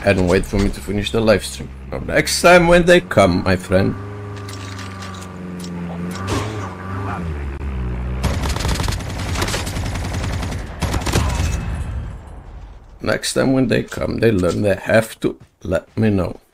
and wait for me to finish the live stream. Now, next time when they come, my friend, next time when they come, they learn they have to let me know.